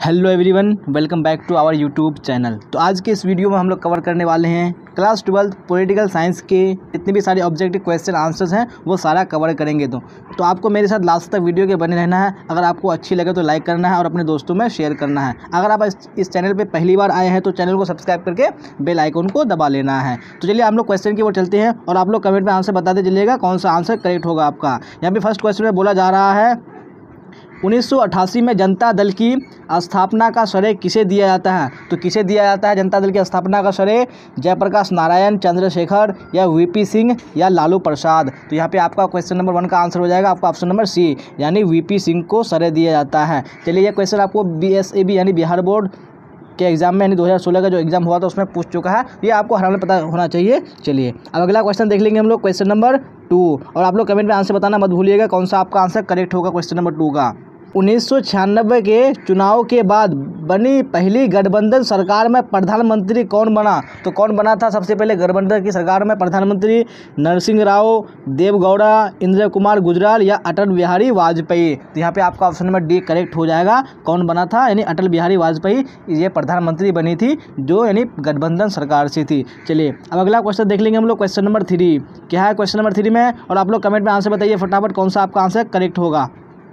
Hello everyone, welcome back to our YouTube channel. तो आज के इस वीडियो में हम लोग कवर करने वाले हैं क्लास 12 पॉलिटिकल साइंस के जितने भी सारे ऑब्जेक्टिव क्वेश्चन आंसर्स हैं वो सारा कवर करेंगे। तो आपको मेरे साथ लास्ट तक वीडियो के बने रहना है। अगर आपको अच्छी लगे तो लाइक करना है और अपने दोस्तों में शेयर करना है। अगर आप इस चैनल पर पहली बार आए हैं तो चैनल को सब्सक्राइब करके बेल आइकन को दबा लेना है। तो चलिए हम लोग क्वेश्चन की ओर चलते हैं और आप लोग कमेंट में आंसर बताते चलिएगा कौन सा आंसर करेक्ट होगा आपका। यहाँ पे फर्स्ट क्वेश्चन में बोला जा रहा है 1988 में जनता दल की स्थापना का श्रेय किसे दिया जाता है। तो किसे दिया जाता है जनता दल की स्थापना का श्रेय? जयप्रकाश नारायण, चंद्रशेखर या वीपी सिंह या लालू प्रसाद। तो यहाँ पे आपका क्वेश्चन नंबर 1 का आंसर हो जाएगा आपका ऑप्शन नंबर सी, यानी वीपी सिंह को श्रेय दिया जाता है। चलिए, यह क्वेश्चन आपको BSAB यानी बिहार बोर्ड के एग्जाम में यानी 2016 का जो एग्जाम हुआ था उसमें पूछ चुका है। ये आपको हर हाल में पता होना चाहिए। चलिए अब अगला क्वेश्चन देख लेंगे हम लोग, क्वेश्चन नंबर 2। और आप लोग कमेंट में आंसर बताना मत भूलिएगा कौन सा आपका आंसर करेक्ट होगा क्वेश्चन नंबर 2 का। 1996 के चुनाव के बाद बनी पहली गठबंधन सरकार में प्रधानमंत्री कौन बना? तो कौन बना था सबसे पहले गठबंधन की सरकार में प्रधानमंत्री? नरसिंह राव, देवगौड़ा, इंदिरा कुमार गुजराल या अटल बिहारी वाजपेयी। तो यहाँ पे आपका ऑप्शन नंबर डी करेक्ट हो जाएगा। कौन बना था? यानी अटल बिहारी वाजपेयी ये प्रधानमंत्री बनी थी जो यानी गठबंधन सरकार से थी। चलिए अब अगला क्वेश्चन देख लेंगे हम लोग, क्वेश्चन नंबर 3। क्या है क्वेश्चन नंबर 3 में? और आप लोग कमेंट में आंसर बताइए फटाफट कौन सा आपका आंसर करेक्ट होगा।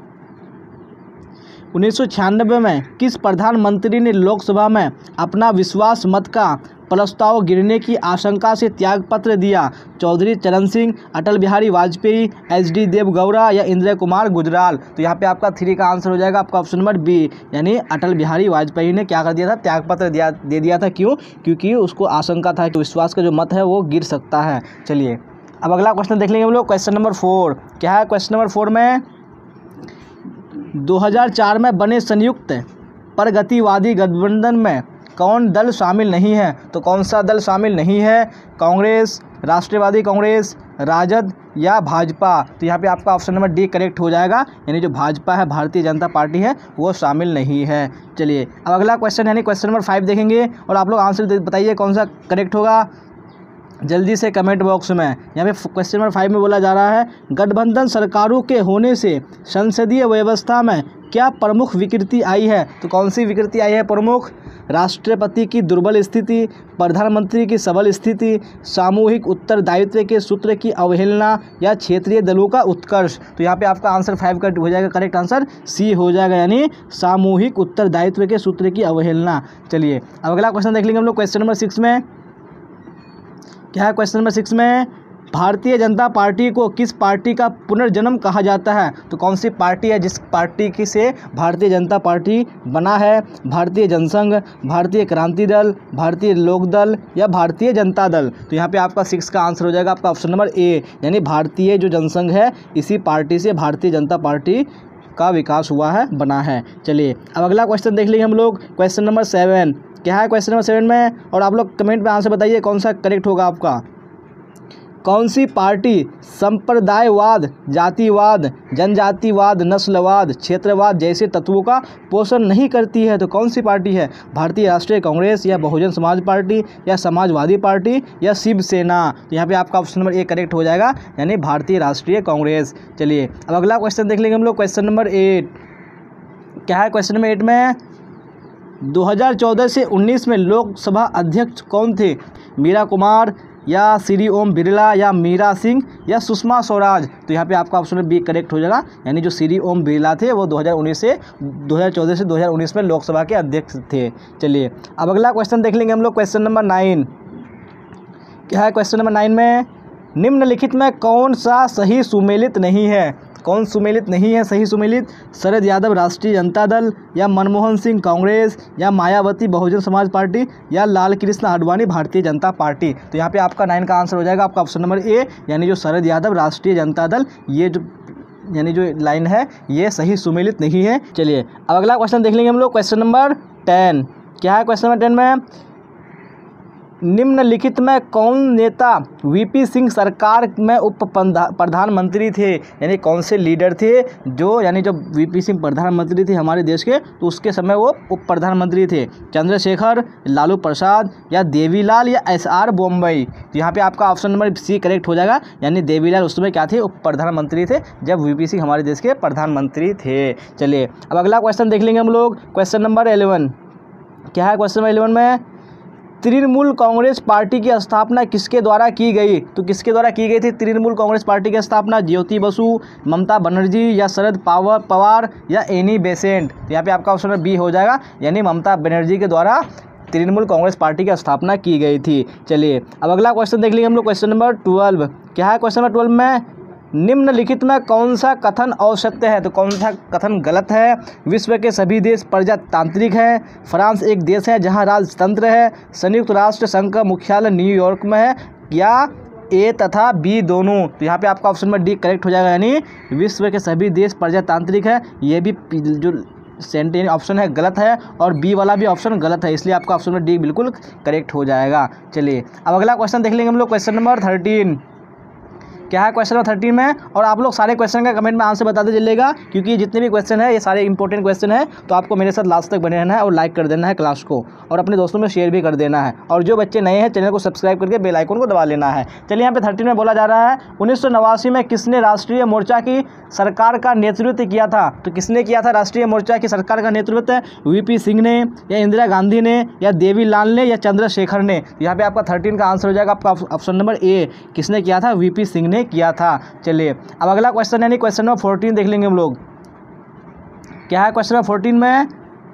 1996 में किस प्रधानमंत्री ने लोकसभा में अपना विश्वास मत का प्रस्ताव गिरने की आशंका से त्यागपत्र दिया? चौधरी चरण सिंह, अटल बिहारी वाजपेयी, HD देवगौड़ा या इंदिरा कुमार गुजराल। तो यहाँ पे आपका 3 का आंसर हो जाएगा आपका ऑप्शन नंबर बी, यानी अटल बिहारी वाजपेयी ने क्या कर दिया था? त्यागपत्र दे दिया था। क्यों? क्योंकि उसको आशंका था कि विश्वास का जो मत है वो गिर सकता है। चलिए अब अगला क्वेश्चन देख लेंगे हम लोग, क्वेश्चन नंबर 4। क्या है क्वेश्चन नंबर 4 में? 2004 में बने संयुक्त प्रगतिवादी गठबंधन में कौन दल शामिल नहीं है? तो कौन सा दल शामिल नहीं है? कांग्रेस, राष्ट्रवादी कांग्रेस, राजद या भाजपा। तो यहाँ पे आपका ऑप्शन नंबर डी करेक्ट हो जाएगा, यानी जो भाजपा है, भारतीय जनता पार्टी है, वो शामिल नहीं है। चलिए अब अगला क्वेश्चन यानी क्वेश्चन नंबर 5 देखेंगे और आप लोग आंसर बताइए कौन सा करेक्ट होगा जल्दी से कमेंट बॉक्स में। यहाँ पे क्वेश्चन नंबर 5 में बोला जा रहा है गठबंधन सरकारों के होने से संसदीय व्यवस्था में क्या प्रमुख विकृति आई है? तो कौन सी विकृति आई है प्रमुख? राष्ट्रपति की दुर्बल स्थिति, प्रधानमंत्री की सबल स्थिति, सामूहिक उत्तरदायित्व के सूत्र की अवहेलना या क्षेत्रीय दलों का उत्कर्ष। तो यहाँ पे आपका आंसर 5 का हो जाएगा, करेक्ट आंसर सी हो जाएगा, यानी सामूहिक उत्तरदायित्व के सूत्र की अवहेलना। चलिए अब अगला क्वेश्चन देख लेंगे हम लोग, क्वेश्चन नंबर 6 में। क्या है क्वेश्चन नंबर 6 में? भारतीय जनता पार्टी को किस पार्टी का पुनर्जन्म कहा जाता है? तो कौन सी पार्टी है जिस पार्टी की से भारतीय जनता पार्टी बना है? भारतीय जनसंघ, भारतीय क्रांति दल, भारतीय लोक दल या भारतीय जनता दल। तो यहाँ पे आपका 6 का आंसर हो जाएगा आपका ऑप्शन नंबर ए, यानी भारतीय जो जनसंघ है इसी पार्टी से भारतीय जनता पार्टी का विकास हुआ है, बना है। चलिए अब अगला क्वेश्चन देख लेंगे हम लोग, क्वेश्चन नंबर 7। क्या है क्वेश्चन नंबर 7 में? और आप लोग कमेंट में आंसर बताइए कौन सा करेक्ट होगा आपका। कौन सी पार्टी संप्रदायवाद, जातिवाद, जनजातिवाद, नस्लवाद, क्षेत्रवाद जैसे तत्वों का पोषण नहीं करती है? तो कौन सी पार्टी है? भारतीय राष्ट्रीय कांग्रेस या बहुजन समाज पार्टी या समाजवादी पार्टी या शिवसेना। तो यहाँ पे आपका ऑप्शन नंबर ए करेक्ट हो जाएगा, यानी भारतीय राष्ट्रीय कांग्रेस। चलिए अब अगला क्वेश्चन देख लेंगे हम लोग, क्वेश्चन नंबर 8। क्या है क्वेश्चन नंबर 8 में? 2014 से 19 में लोकसभा अध्यक्ष कौन थे? मीरा कुमार या श्री ओम बिरला या मीरा सिंह या सुषमा स्वराज। तो यहाँ पे आपका ऑप्शन बी करेक्ट हो जाएगा, यानी जो श्री ओम बिरला थे वो 2014 से 2019 में लोकसभा के अध्यक्ष थे। चलिए अब अगला क्वेश्चन देख लेंगे हम लोग, क्वेश्चन नंबर 9। क्या है क्वेश्चन नंबर 9 में? निम्नलिखित में कौन सा सही सुमेलित नहीं है? कौन सुमेलित नहीं है सही सुमेलित? शरद यादव राष्ट्रीय जनता दल या मनमोहन सिंह कांग्रेस या मायावती बहुजन समाज पार्टी या लाल कृष्ण आडवाणी भारतीय जनता पार्टी। तो यहाँ पे आपका 9 का आंसर हो जाएगा आपका ऑप्शन नंबर ए, यानी जो शरद यादव राष्ट्रीय जनता दल, ये जो यानी जो लाइन है ये सही सुमेलित नहीं है। चलिए अब अगला क्वेश्चन देख लेंगे हम लोग, क्वेश्चन नंबर 10। क्या है क्वेश्चन नंबर 10 में? निम्नलिखित में कौन नेता वीपी सिंह सरकार में उप प्रधानमंत्री थे, यानी कौन से लीडर थे जो, यानी जब वीपी सिंह प्रधानमंत्री थे हमारे देश के, तो उसके समय वो उप प्रधानमंत्री थे। चंद्रशेखर, लालू प्रसाद या देवीलाल या एसआर बोम्मई। तो यहाँ पे आपका ऑप्शन नंबर सी करेक्ट हो जाएगा, यानी देवीलाल उस समय क्या थे, उप प्रधानमंत्री थे जब वीपी सिंह हमारे देश के प्रधानमंत्री थे। चलिए अब अगला क्वेश्चन देख लेंगे हम लोग। क्वेश्चन नंबर 11 क्या है? क्वेश्चन नंबर 11 में तृणमूल कांग्रेस पार्टी की स्थापना किसके द्वारा की गई? तो किसके द्वारा की गई थी तृणमूल कांग्रेस पार्टी की स्थापना? ज्योति बसु, ममता बनर्जी या शरद पवार या एनी बेसेंट। तो यहाँ पे आपका ऑप्शन नंबर बी हो जाएगा, यानी ममता बनर्जी के द्वारा तृणमूल कांग्रेस पार्टी की स्थापना की गई थी। चलिए अब अगला क्वेश्चन देख लेंगे हम लोग। क्वेश्चन नंबर 12 क्या है? क्वेश्चन नंबर 12 में निम्नलिखित में कौन सा कथन असत्य है? तो कौन सा कथन गलत है? विश्व के सभी देश प्रजातांत्रिक हैं, फ्रांस एक देश है जहां राजतंत्र है, संयुक्त राष्ट्र संघ का मुख्यालय न्यूयॉर्क में है, या ए तथा बी दोनों। तो यहाँ पे आपका ऑप्शन नंबर डी करेक्ट हो जाएगा, यानी विश्व के सभी देश प्रजातांत्रिक है। ये भी जो सेंटेंस ऑप्शन है गलत है, और बी वाला भी ऑप्शन गलत है, इसलिए आपका ऑप्शन नंबर डी बिल्कुल करेक्ट हो जाएगा। चलिए अब अगला क्वेश्चन देख लेंगे हम लोग। क्वेश्चन नंबर 13 क्या है? क्वेश्चन नंबर 13 में, और आप लोग सारे क्वेश्चन का कमेंट में आंसर बताते चलिएगा, क्योंकि जितने भी क्वेश्चन है ये सारे इंपॉर्टेंट क्वेश्चन है। तो आपको मेरे साथ लास्ट तक बने रहना है और लाइक कर देना है क्लास को, और अपने दोस्तों में शेयर भी कर देना है, और जो बच्चे नए हैं चैनल को सब्सक्राइब करके बेल आइकन को दबा लेना है। चलिए यहाँ पे 13 में बोला जा रहा है 1989 में किसने राष्ट्रीय मोर्चा की सरकार का नेतृत्व किया था? तो किसने किया था राष्ट्रीय मोर्चा की सरकार का नेतृत्व? वीपी सिंह ने, या इंदिरा गांधी ने, या देवीलाल ने, या चंद्रशेखर ने। तो यहाँ पे आपका 13 का आंसर हो जाएगा आपका ऑप्शन नंबर ए, किसने किया था? वीपी सिंह ने किया था। चलिए अब अगला क्वेश्चन यानी क्वेश्चन नंबर 14 देख लेंगे हम लोग। क्या है? क्वेश्चन नंबर 14 में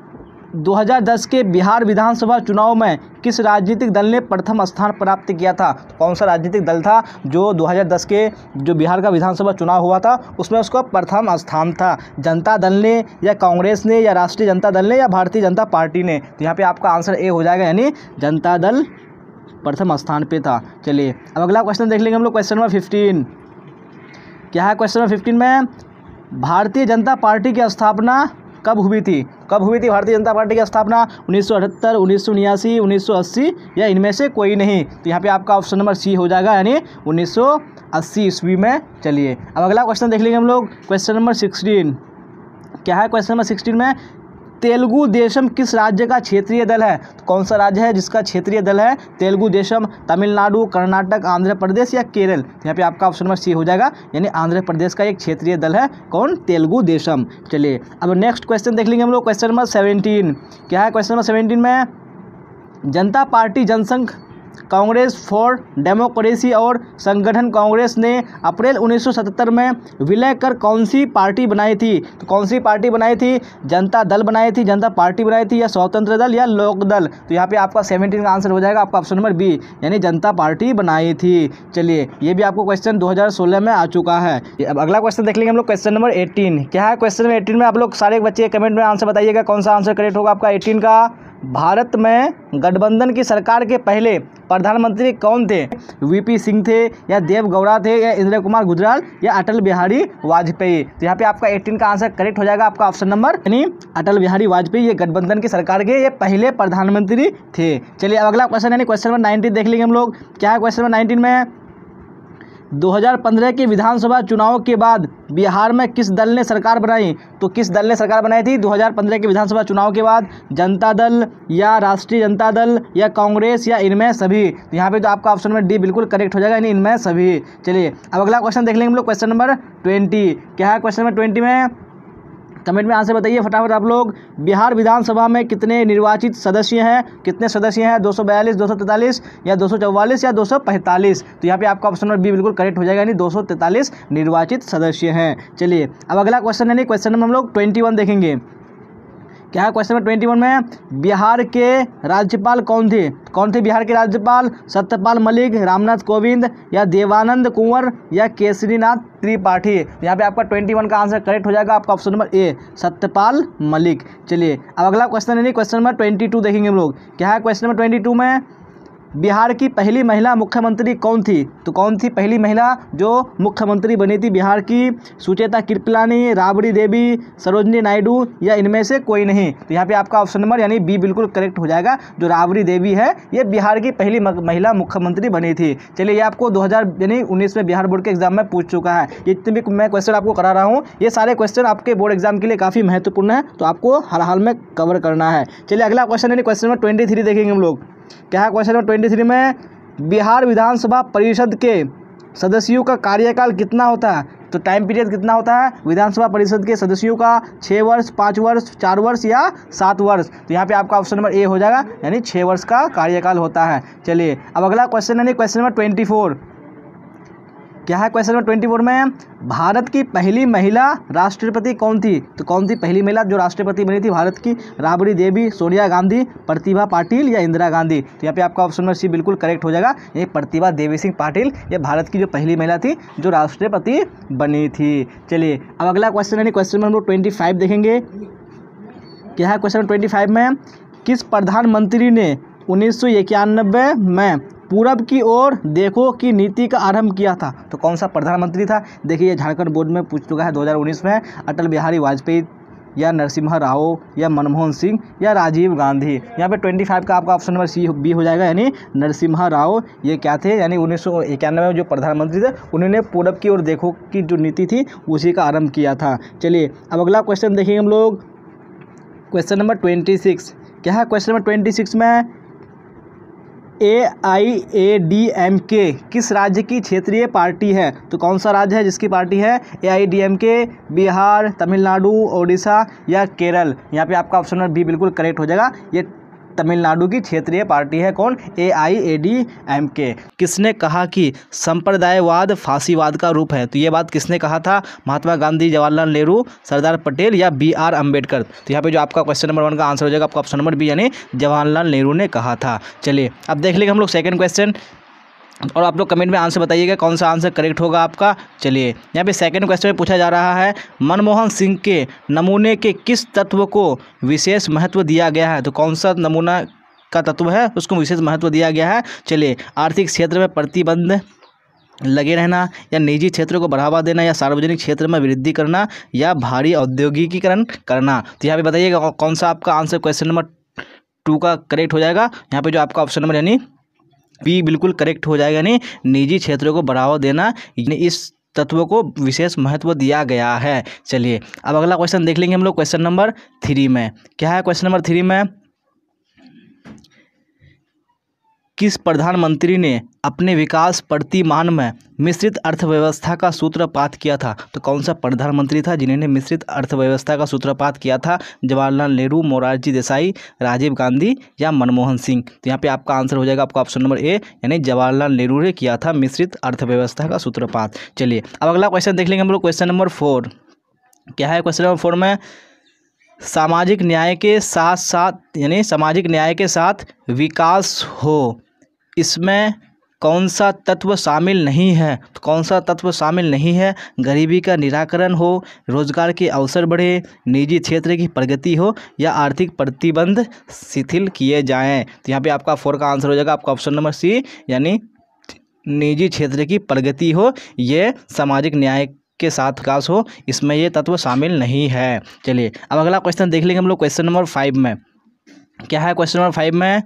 2010 के बिहार विधानसभा चुनाव में किस राजनीतिक दल ने प्रथम स्थान प्राप्त किया था? तो कौन सा राजनीतिक दल था जो 2010 के जो बिहार का विधानसभा चुनाव हुआ था उसमें उसका प्रथम स्थान था? जनता दल ने, या कांग्रेस ने, या राष्ट्रीय जनता दल ने, या भारतीय जनता पार्टी ने? तो यहाँ पे आपका आंसर ए हो जाएगा, यानी जनता दल प्रथम स्थान पे था। चलिए अब अगला क्वेश्चन देख लेंगे हम लोग। क्वेश्चन नंबर 15 क्या है? क्वेश्चन नंबर 15 में भारतीय जनता पार्टी की स्थापना कब हुई थी? कब हुई थी भारतीय जनता पार्टी की स्थापना? 1978, 1979, 1980 या इनमें से कोई नहीं? तो यहाँ पे आपका ऑप्शन नंबर सी हो जाएगा, यानी 1980 ईस्वी में। चलिए अब अगला क्वेश्चन देख लेंगे हम लोग। क्वेश्चन नंबर 16 क्या है? क्वेश्चन नंबर 16 में तेलुगु देशम किस राज्य का क्षेत्रीय दल है? तो कौन सा राज्य है जिसका क्षेत्रीय दल है तेलुगु देशम? तमिलनाडु, कर्नाटक, आंध्र प्रदेश या केरल? तो यहाँ पे आपका ऑप्शन नंबर सी हो जाएगा, यानी आंध्र प्रदेश का एक क्षेत्रीय दल है कौन? तेलुगु देशम। चलिए अब नेक्स्ट क्वेश्चन देख लेंगे हम लोग। क्वेश्चन नंबर 17 क्या है? क्वेश्चन नंबर 17 में Janata party Jansangh, Congress for democracy और संगठन कांग्रेस ने अप्रैल 1977 में विलय कर कौन सी पार्टी बनाई थी? तो कौन सी पार्टी बनाई थी? जनता दल बनाई थी, जनता पार्टी बनाई थी, या स्वतंत्र दल, या लोक दल? तो यहाँ पे आपका 17 का आंसर हो जाएगा आपका ऑप्शन नंबर बी, यानी जनता पार्टी बनाई थी। चलिए ये भी आपको क्वेश्चन 2016 में आ चुका है। अब अगला क्वेश्चन देख लेंगे हम लोग। क्वेश्चन नंबर 18 क्या है? क्वेश्चन नंबर 18 में आप लोग सारे बच्चे कमेंट में आंसर बताइएगा कौन सा आंसर करेक्ट होगा आपका 18 का। भारत में गठबंधन की सरकार के पहले प्रधानमंत्री कौन थे? वीपी सिंह थे, या देव गौड़ा थे, या इंदिरा कुमार गुजराल, या अटल बिहारी वाजपेयी? तो यहाँ पे आपका 18 का आंसर करेक्ट हो जाएगा आपका ऑप्शन नंबर, यानी अटल बिहारी वाजपेयी ये गठबंधन की सरकार के ये पहले प्रधानमंत्री थे। चलिए अब अगला क्वेश्चन यानी क्वेश्चन नंबर 19 देख लेंगे हम लोग। क्या है? क्वेश्चन नंबर 19 में 2015 के विधानसभा चुनाव के बाद बिहार में किस दल ने सरकार बनाई? तो किस दल ने सरकार बनाई थी 2015 के विधानसभा चुनाव के बाद? जनता दल, या राष्ट्रीय जनता दल, या कांग्रेस, या इनमें सभी? तो यहाँ पे तो आपका ऑप्शन नंबर डी बिल्कुल करेक्ट हो जाएगा, यानी इनमें सभी। चलिए अब अगला क्वेश्चन देख लेंगे हम लोग। क्वेश्चन नंबर 20 क्या है? क्वेश्चन नंबर 20 में कमेंट में आंसर बताइए फटाफट आप लोग। बिहार विधानसभा में कितने निर्वाचित सदस्य हैं? कितने सदस्य हैं? 242, 243, या 244, या 245? तो यहाँ पे आपका ऑप्शन नंबर बी बिल्कुल करेक्ट हो जाएगा, यानी 243 निर्वाचित सदस्य हैं। चलिए अब अगला क्वेश्चन यानी क्वेश्चन नंबर हम लोग 21 देखेंगे। क्या है? क्वेश्चन नंबर 21 में बिहार के राज्यपाल कौन थे? कौन थे बिहार के राज्यपाल? सत्यपाल मलिक, रामनाथ कोविंद, या देवानंद कुंवर, या केसरीनाथ त्रिपाठी? यहाँ पे आपका 21 का आंसर करेक्ट हो जाएगा आपका option number A, Satyapal Malik. चलिए अब अगला क्वेश्चन यानी क्वेश्चन नंबर 22 देखेंगे हम लोग। क्या है? क्वेश्चन नंबर 22 में बिहार की पहली महिला मुख्यमंत्री कौन थी? तो कौन थी पहली महिला जो मुख्यमंत्री बनी थी बिहार की? सुचेता कृपलानी, राबड़ी देवी, सरोजनी नायडू या इनमें से कोई नहीं? तो यहाँ पे आपका ऑप्शन नंबर यानी बी बिल्कुल करेक्ट हो जाएगा। जो राबड़ी देवी है ये बिहार की पहली महिला मुख्यमंत्री बनी थी। चलिए, ये आपको 2019 में बिहार बोर्ड के एग्जाम में पूछ चुका है। ये जितने भी मैं क्वेश्चन आपको करा रहा हूँ ये सारे क्वेश्चन आपके बोर्ड एग्जाम के लिए काफ़ी महत्वपूर्ण है, तो आपको हर हाल में कवर करना है। चलिए, अगला क्वेश्चन यानी क्वेश्चन नंबर 23 देखेंगे हम लोग। क्या है क्वेश्चन नंबर 23 में? बिहार विधानसभा परिषद के सदस्यों का कार्यकाल कितना होता है? तो टाइम पीरियड कितना होता है विधानसभा परिषद के सदस्यों का? 6 वर्ष, 5 वर्ष, 4 वर्ष या 7 वर्ष? तो यहाँ पे आपका ऑप्शन नंबर ए हो जाएगा, यानी 6 वर्ष का कार्यकाल होता है। चलिए, अब अगला क्वेश्चन यानी क्वेश्चन नंबर 24। क्या है क्वेश्चन नंबर 24 में? भारत की पहली महिला राष्ट्रपति कौन थी? तो कौन थी पहली महिला जो राष्ट्रपति बनी थी भारत की? राबड़ी देवी, सोनिया गांधी, प्रतिभा पाटिल या इंदिरा गांधी? तो यहाँ पे आपका ऑप्शन नंबर सी बिल्कुल करेक्ट हो जाएगा। ये प्रतिभा देवी सिंह पाटिल ये भारत की जो पहली महिला थी जो राष्ट्रपति बनी थी। चलिए, अब अगला क्वेश्चन यानी क्वेश्चन नंबर 25 देखेंगे। क्या है क्वेश्चन नंबर 25 में? किस प्रधानमंत्री ने 1991 में पूरब की ओर देखो की नीति का आरंभ किया था? तो कौन सा प्रधानमंत्री था? देखिए, झारखंड बोर्ड में पूछ चुका है 2019 में। अटल बिहारी वाजपेयी या नरसिम्हा राव या मनमोहन सिंह या राजीव गांधी? यहाँ पे 25 का आपका ऑप्शन नंबर सी बी हो जाएगा, यानी नरसिम्हा राव ये क्या थे? यानी 1991 में जो प्रधानमंत्री थे उन्होंने पूरब की ओर देखो की जो नीति थी उसी का आरंभ किया था। चलिए, अब अगला क्वेश्चन देखिए हम लोग, क्वेश्चन नंबर 26। क्या है क्वेश्चन नंबर 26 में? AIADMK किस राज्य की क्षेत्रीय पार्टी है? तो कौन सा राज्य है जिसकी पार्टी है AIADMK? बिहार, तमिलनाडु, ओडिशा या केरल? यहाँ पे आपका ऑप्शन नंबर बी बिल्कुल करेक्ट हो जाएगा। ये तमिलनाडु की क्षेत्रीय पार्टी है। कौन? AIADMK। किसने कहा कि संप्रदायवाद फांसीवाद का रूप है? तो ये बात किसने कहा था? महात्मा गांधी, जवाहरलाल नेहरू, सरदार पटेल या BR अम्बेडकर? तो यहाँ पे जो आपका क्वेश्चन नंबर 1 का आंसर हो जाएगा आपका ऑप्शन नंबर बी, यानी जवाहरलाल नेहरू ने कहा था। चलिए, अब देख लेंगे हम लोग सेकंड क्वेश्चन, और आप लोग कमेंट में आंसर बताइएगा कौन सा आंसर करेक्ट होगा आपका। चलिए, यहाँ पे सेकंड क्वेश्चन में पूछा जा रहा है, मनमोहन सिंह के नमूने के किस तत्व को विशेष महत्व दिया गया है? तो कौन सा नमूना का तत्व है उसको विशेष महत्व दिया गया है? चलिए, आर्थिक क्षेत्र में प्रतिबंध लगे रहना, या निजी क्षेत्र को बढ़ावा देना, या सार्वजनिक क्षेत्र में वृद्धि करना, या भारी औद्योगिकीकरण करना? तो यहाँ पे बताइएगा कौन सा आपका आंसर क्वेश्चन नंबर 2 का करेक्ट हो जाएगा। यहाँ पे जो आपका ऑप्शन नंबर यानी बी बिल्कुल करेक्ट हो जाएगा, यानी निजी क्षेत्रों को बढ़ावा देना, यानी इस तत्व को विशेष महत्व दिया गया है। चलिए, अब अगला क्वेश्चन देख लेंगे हम लोग क्वेश्चन नंबर 3 में। क्या है क्वेश्चन नंबर 3 में? किस प्रधानमंत्री ने अपने विकास प्रतिमान में मिश्रित अर्थव्यवस्था का सूत्रपात किया था? तो कौन सा प्रधानमंत्री था जिन्होंने मिश्रित अर्थव्यवस्था का सूत्रपात किया था? जवाहरलाल नेहरू, मोरारजी देसाई, राजीव गांधी या मनमोहन सिंह? तो यहाँ पे आपका आंसर हो जाएगा आपका ऑप्शन नंबर ए, यानी जवाहरलाल नेहरू ने किया था मिश्रित अर्थव्यवस्था का सूत्रपात। चलिए, अब अगला क्वेश्चन देख लेंगे हम लोग क्वेश्चन नंबर 4। क्या है क्वेश्चन नंबर 4 में? सामाजिक न्याय के साथ साथ, यानी सामाजिक न्याय के साथ विकास हो, इसमें कौन सा तत्व शामिल नहीं है? तो कौन सा तत्व शामिल नहीं है? गरीबी का निराकरण हो, रोजगार के अवसर बढ़े, निजी क्षेत्र की प्रगति हो, या आर्थिक प्रतिबंध शिथिल किए जाएं? तो यहाँ पे आपका 4 का आंसर हो जाएगा आपका ऑप्शन नंबर सी, यानी निजी क्षेत्र की प्रगति हो, ये सामाजिक न्याय के साथ विकास हो, इसमें ये तत्व शामिल नहीं है। चलिए, अब अगला क्वेश्चन देख लेंगे हम लोग क्वेश्चन नंबर 5 में। क्या है क्वेश्चन नंबर 5 में?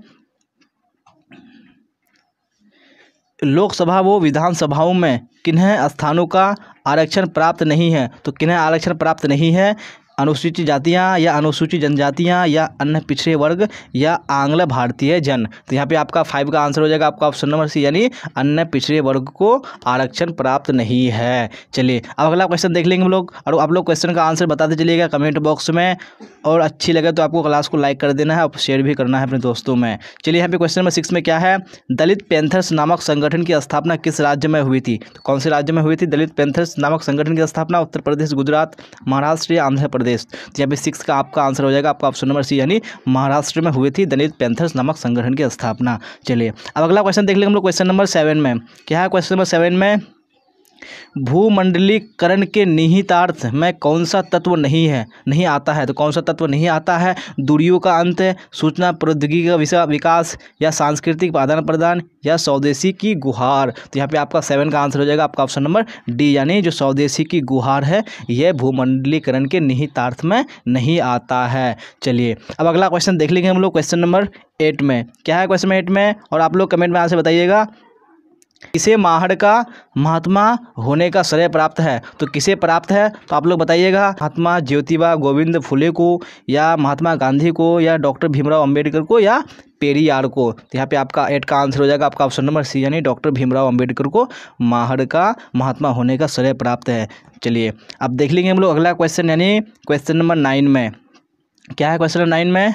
लोकसभा व विधानसभाओं में किन्हें स्थानों का आरक्षण प्राप्त नहीं है? तो किन्हें आरक्षण प्राप्त नहीं है? अनुसूचित जातियाँ या अनुसूचित जनजातियाँ या अन्य पिछड़े वर्ग या आंग्ल भारतीय जन? तो यहाँ पे आपका 5 का आंसर हो जाएगा आपका ऑप्शन नंबर सी, यानी अन्य पिछड़े वर्ग को आरक्षण प्राप्त नहीं है। चलिए, अब अगला क्वेश्चन देख लेंगे हम लोग, और आप लोग क्वेश्चन का आंसर बताते चलिएगा कमेंट बॉक्स में, और अच्छी लगे तो आपको क्लास को लाइक कर देना है और शेयर भी करना है अपने दोस्तों में। चलिए, यहाँ पे क्वेश्चन नंबर 6 में क्या है? दलित पैंथर्स नामक संगठन की स्थापना किस राज्य में हुई थी? तो कौन से राज्य में हुई थी दलित पैंथर्स नामक संगठन की स्थापना? उत्तर प्रदेश, गुजरात, महाराष्ट्र या आंध्र प्रदेश? तो यहाँ पे 6 का आपका आंसर हो जाएगा आपका ऑप्शन नंबर सी, यानी महाराष्ट्र में हुई थी दलित पैंथर्स नामक संगठन की स्थापना। चलिए, अब अगला क्वेश्चन देख लेंगे हम लोग क्वेश्चन नंबर 7 में। क्या है क्वेश्चन नंबर 7 में? भूमंडलीकरण के निहितार्थ में कौन सा तत्व नहीं आता है? तो कौन सा तत्व नहीं आता है? दूरियों का अंत, सूचना प्रौद्योगिकी का विकास, या सांस्कृतिक आदान प्रदान, या स्वदेशी की गुहार। तो यहाँ पे आपका 7 का आंसर हो जाएगा आपका ऑप्शन नंबर डी, यानी जो स्वदेशी की गुहार है यह भूमंडलीकरण के निहितार्थ में नहीं आता है। चलिए अब अगला क्वेश्चन देख लेंगे हम लोग क्वेश्चन नंबर 8 में। क्या है क्वेश्चन नंबर 8 में, और आप लोग कमेंट में आंसर बताइएगा। किसे महाड़ का महात्मा होने का श्रेय प्राप्त है? तो किसे प्राप्त है तो आप लोग बताइएगा। महात्मा ज्योतिबा गोविंद फुले को, या महात्मा गांधी को, या डॉक्टर भीमराव अंबेडकर को, या पेरियार को। तो यहाँ पे आपका 8 का आंसर हो जाएगा आपका ऑप्शन नंबर सी, यानी डॉक्टर भीमराव अंबेडकर को महाड़ का महात्मा होने का श्रेय प्राप्त है। चलिए अब देख लेंगे हम लोग अगला क्वेश्चन, यानी क्वेश्चन नंबर 9 में। क्या है क्वेश्चन नंबर 9 में?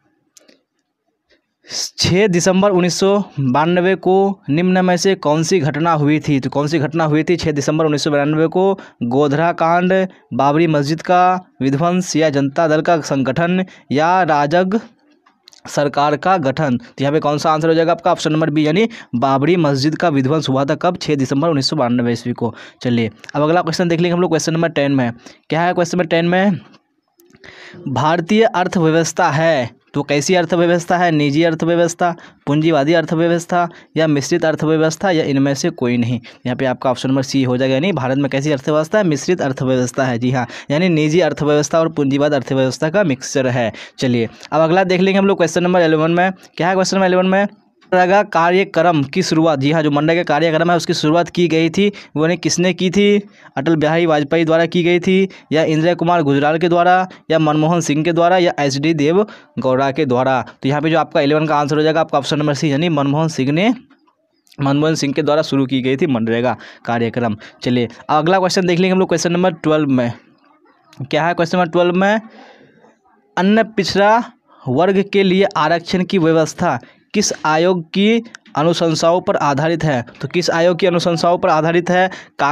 6 दिसंबर 1992 को निम्न में से कौन सी घटना हुई थी? तो कौन सी घटना हुई थी 6 दिसंबर 1992 को? गोधरा कांड, बाबरी मस्जिद का विध्वंस, या जनता दल का संगठन, या राजग सरकार का गठन। तो यहाँ पे कौन सा आंसर हो जाएगा आपका ऑप्शन नंबर बी, यानी बाबरी मस्जिद का विध्वंस हुआ था कब? 6 दिसंबर 1992 ईस्वी को। चलिए अब अगला क्वेश्चन देख लेंगे हम लोग क्वेश्चन नंबर 10 में। क्या है क्वेश्चन नंबर 10 में? भारतीय अर्थव्यवस्था है तो कैसी अर्थव्यवस्था है? निजी अर्थव्यवस्था, पूंजीवादी अर्थव्यवस्था, या मिश्रित अर्थव्यवस्था, या इनमें से कोई नहीं। यहाँ पे आपका ऑप्शन नंबर सी हो जाएगा, यानी भारत में कैसी अर्थव्यवस्था है? मिश्रित अर्थव्यवस्था है। जी हाँ, यानी निजी अर्थव्यवस्था और पूंजीवाद अर्थव्यवस्था का मिक्सचर है। चलिए अब अगला देख लेंगे हम लोग क्वेश्चन नंबर 11 में। क्या है क्वेश्चन नंबर 11 में? मनरेगा कार्यक्रम की शुरुआत, जी हाँ, जो मनरेगा कार्यक्रम है उसकी शुरुआत की गई थी वो किसने की थी? अटल बिहारी वाजपेयी द्वारा की गई थी, या इंदिरा कुमार गुजराल के द्वारा, या मनमोहन सिंह के द्वारा, या एच.डी. देव गौड़ा के द्वारा। तो यहाँ पे जो आपका 11 का आंसर हो जाएगा आपका ऑप्शन नंबर सी, यानी मनमोहन सिंह के द्वारा शुरू की गई थी मनरेगा कार्यक्रम। चलिए अगला क्वेश्चन देख लेंगे हम लोग क्वेश्चन नंबर 12 में। क्या है क्वेश्चन नंबर 12 में? अन्य पिछड़ा वर्ग के लिए आरक्षण की व्यवस्था किस आयोग की अनुशंसाओं पर आधारित है? तो किस आयोग की अनुशंसाओं पर आधारित है?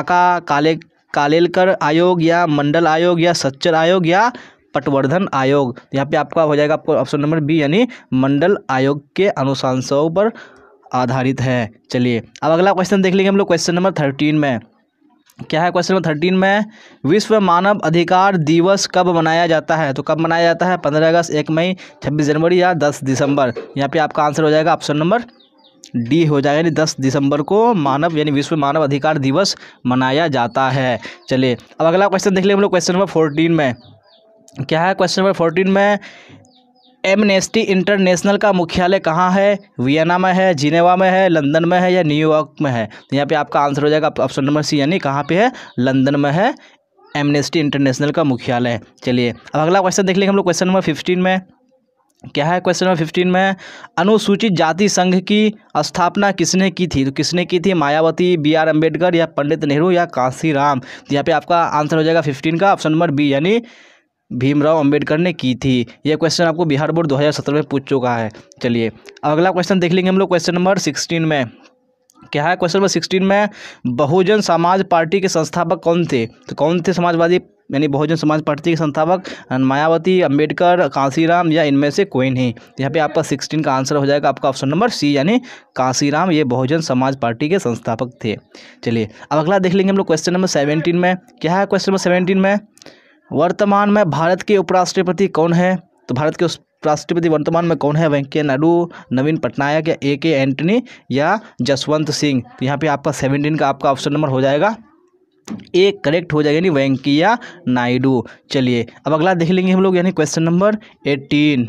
कालेलकर आयोग, या मंडल आयोग, या सच्चर आयोग, या पटवर्धन आयोग। यहाँ पे आपका हो जाएगा आपको ऑप्शन नंबर बी, यानी मंडल आयोग के अनुशंसाओं पर आधारित है। चलिए अब अगला क्वेश्चन देख लेंगे हम लोग क्वेश्चन नंबर 13 में। क्या है क्वेश्चन नंबर 13 में? विश्व मानव अधिकार दिवस कब मनाया जाता है? तो कब मनाया जाता है? 15 अगस्त, 1 मई, 26 जनवरी, या 10 दिसंबर। यहाँ पे आपका आंसर हो जाएगा ऑप्शन नंबर डी हो जाएगा, यानी 10 दिसंबर को विश्व मानव अधिकार दिवस मनाया जाता है। चलिए अब अगला क्वेश्चन देख लेंगे हम लोग क्वेश्चन नंबर 14 में। क्या है क्वेश्चन नंबर 14 में? एमनेस्टी इंटरनेशनल का मुख्यालय कहाँ है? वियना में है, जिनेवा में है, लंदन में है, या न्यूयॉर्क में है। तो यहाँ पे आपका आंसर हो जाएगा ऑप्शन नंबर सी, यानी कहाँ पे है? लंदन में है एमनेस्टी इंटरनेशनल का मुख्यालय। चलिए अब अगला क्वेश्चन देख लेंगे हम लोग क्वेश्चन नंबर 15 में। क्या है क्वेश्चन नंबर 15 में? अनुसूचित जाति संघ की स्थापना किसने की थी? तो किसने की थी? मायावती, B.R. अम्बेडकर, या पंडित नेहरू, या कांशीराम। तो यहाँ पे आपका आंसर हो जाएगा 15 का ऑप्शन नंबर बी, यानी भीमराव अंबेडकर ने की थी। यह क्वेश्चन आपको बिहार बोर्ड 2017 में पूछ चुका है। चलिए अगला क्वेश्चन देख लेंगे हम लोग क्वेश्चन नंबर 16 में। क्या है क्वेश्चन नंबर 16 में? बहुजन समाज पार्टी के संस्थापक कौन थे? तो कौन थे समाजवादी यानी बहुजन समाज पार्टी के संस्थापक? मायावती, अंबेडकर, कांशीराम, या इनमें से कोई नहीं। यहाँ पे आपका 16 का आंसर हो जाएगा आपका ऑप्शन नंबर सी, यानी कांशीराम ये बहुजन समाज पार्टी के संस्थापक थे। चलिए अब अगला देख लेंगे हम लोग क्वेश्चन नंबर 17 में। क्या है क्वेश्चन नंबर 17 में? वर्तमान में भारत के उपराष्ट्रपति कौन है? तो भारत के राष्ट्रपति वर्तमान में कौन है? वेंकैया नायडू, नवीन पटनायक, या A.K. एंटनी, या जसवंत सिंह। तो यहाँ पे आपका 17 का आपका ऑप्शन नंबर हो जाएगा ए करेक्ट हो जाएगा, यानी वेंकैया नायडू। चलिए अब अगला देख लेंगे हम लोग, यानी क्वेश्चन नंबर 18।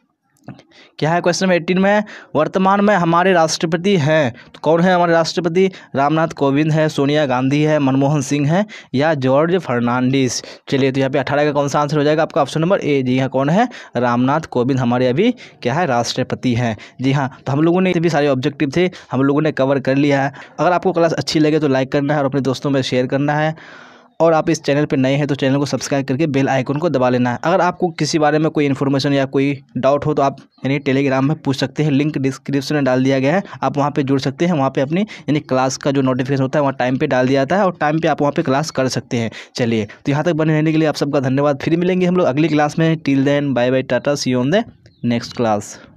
क्या है क्वेश्चन नंबर 18 में? वर्तमान में हमारे राष्ट्रपति हैं तो कौन है हमारे राष्ट्रपति? रामनाथ कोविंद है, सोनिया गांधी है, मनमोहन सिंह है, या जॉर्ज फर्नांडिस। चलिए तो यहाँ पे 18 का कौन सा आंसर हो जाएगा आपका ऑप्शन नंबर ए। जी हाँ, कौन है? रामनाथ कोविंद हमारे अभी क्या है? राष्ट्रपति हैं। जी हाँ, तो हम लोगों ने भी सारे ऑब्जेक्टिव थे हम लोगों ने कवर कर लिया है। अगर आपको क्लास अच्छी लगे तो लाइक करना है और अपने दोस्तों में शेयर करना है, और आप इस चैनल पर नए हैं तो चैनल को सब्सक्राइब करके बेल आइकन को दबा लेना है। अगर आपको किसी बारे में कोई इन्फॉर्मेशन या कोई डाउट हो तो आप यानी टेलीग्राम में पूछ सकते हैं, लिंक डिस्क्रिप्शन में डाल दिया गया है, आप वहाँ पे जुड़ सकते हैं। वहाँ पे अपनी यानी क्लास का जो नोटिफिकेशन होता है वहाँ टाइम पे डाल दिया जाता है और टाइम पे आप वहाँ पे क्लास कर सकते हैं। चलिए तो यहाँ तक बने रहने के लिए आप सबका धन्यवाद। फिर मिलेंगे हम लोग अगली क्लास में। Till then bye bye, tata, see you on the next class.